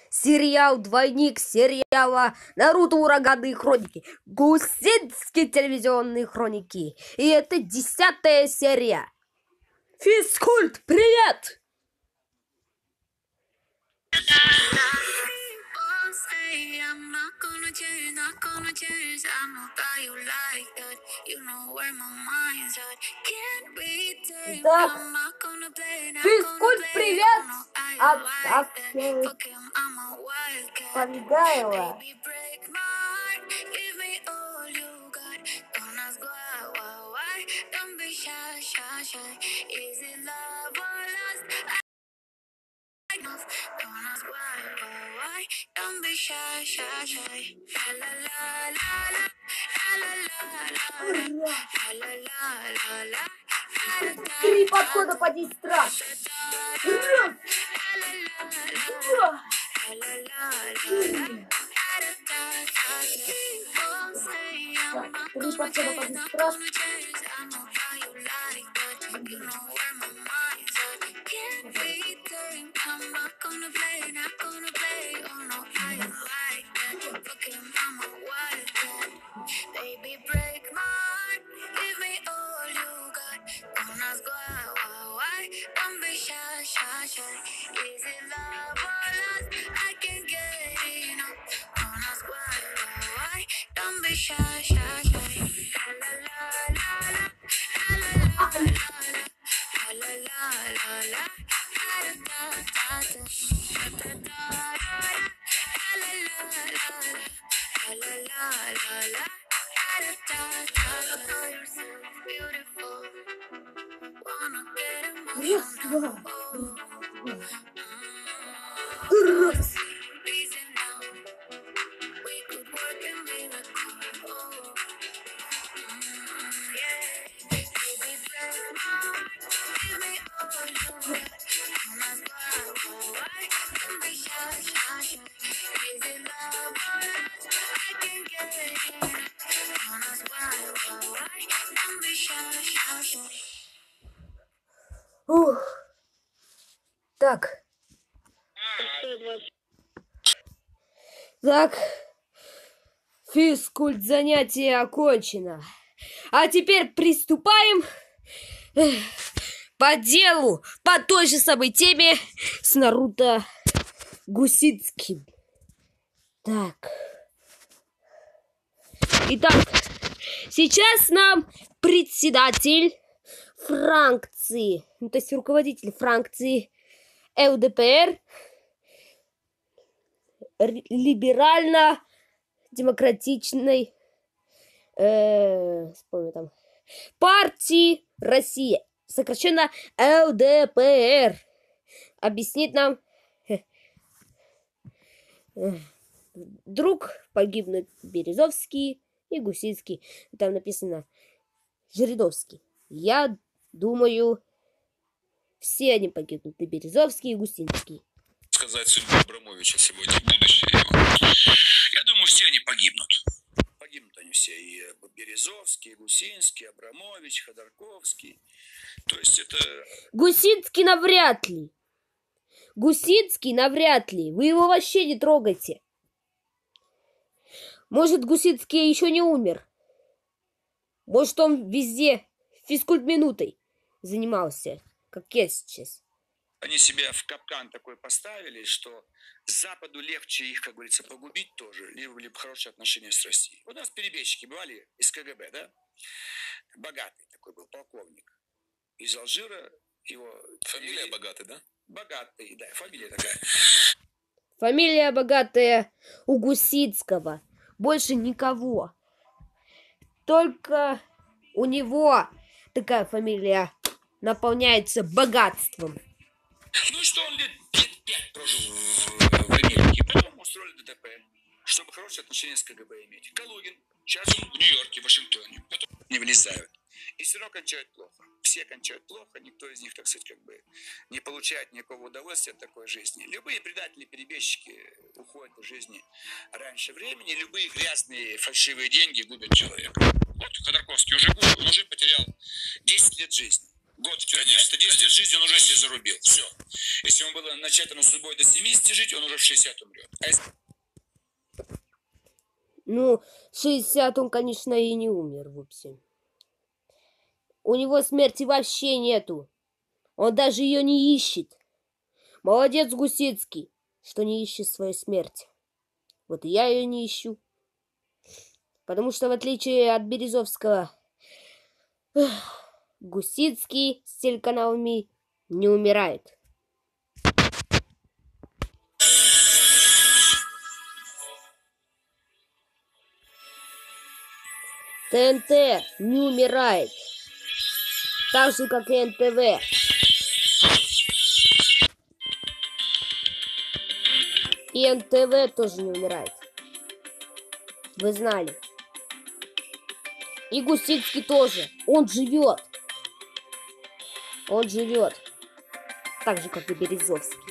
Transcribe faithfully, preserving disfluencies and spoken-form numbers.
сериал «Двойник» сериала «Наруто. Ураганные хроники», «Гусинские телевизионные хроники». И это десятая серия. Физкульт, привет! Да. Физкульт, привет! От Пангаева. Три подхода по десять раз. Три подхода по десять раз. Раз, два, раз. Ух. Так. Так. Физкульт занятие окончено. А теперь приступаем по делу, по той же самой теме с Наруто Гусинским. Так. Итак, сейчас нам председатель фракции, ну, то есть руководитель фракции ЛДПР, либерально-демократичной э, вспомню там, партии России, сокращенно ЛДПР, объяснит нам. Вдруг погибнут Березовский и Гусинский. Там написано Жириновский. Я думаю, все они погибнут. И Березовский, и Гусинский. Сказать судьбу Абрамовича сегодня, будущее его. Я думаю, все они погибнут. Погибнут они все. И Березовский, и Гусинский, Абрамович, Ходорковский. То есть это... Гусинский навряд ли. Гусинский навряд ли. Вы его вообще не трогайте. Может, Гусинский еще не умер. Может, он везде физкульт-минутой занимался, как я сейчас. Они себя в капкан такой поставили, что Западу легче их, как говорится, погубить тоже, либо, либо хорошие отношения с Россией. У нас перебежчики бывали из КГБ, да? Богатый такой был полковник. Из Алжира его... Фамилия фамилия... Богатый, да? Богатый, да, фамилия такая. Фамилия богатая у Гусинского. Больше никого. Только у него такая фамилия наполняется богатством. Ну что, он лет пять прожил в, в Америке. Потом устроили ДТП, чтобы хорошие отношения с КГБ иметь. Калугин. Сейчас он в Нью-Йорке, в Вашингтоне. Потом не влезают. И все равно кончают плохо. Все кончают плохо, никто из них, так сказать, как бы не получает никакого удовольствия от такой жизни. Любые предатели-перебежчики уходят из жизни раньше времени, любые грязные фальшивые деньги губят человека. Вот Ходорковский уже губит, он уже потерял десять лет жизни. Год в тюрьме, десять лет жизни он уже себе зарубил. Все. Если ему было начатано судьбой до семидесяти жить, он уже в шестьдесят умрет. А если... Ну, шестьдесят он, конечно, и не умер вовсе. У него смерти вообще нету. Он даже ее не ищет. Молодец, Гусицкий, что не ищет свою смерть. Вот и я ее не ищу. Потому что, в отличие от Березовского, Гусицкий с телеканалами не умирает. ТНТ не умирает. Так же, как и эн тэ вэ. И эн тэ вэ тоже не умирает. Вы знали. И Гусицкий тоже. Он живет. Он живет. Так же, как и Березовский.